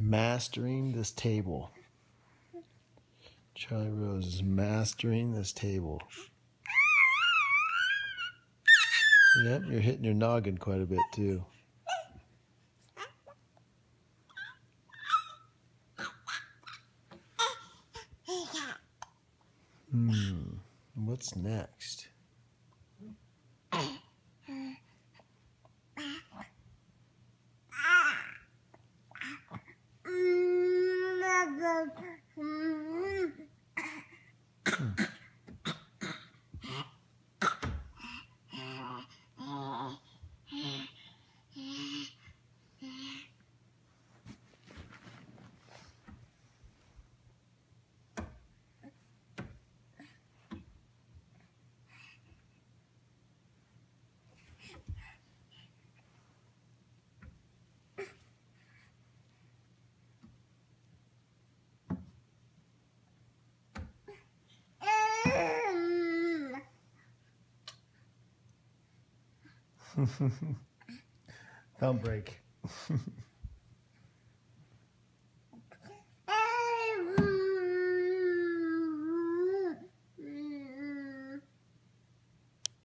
mastering this table. Charlie Rose is mastering this table. Yep, you're hitting your noggin quite a bit too. What's next? Thumb break.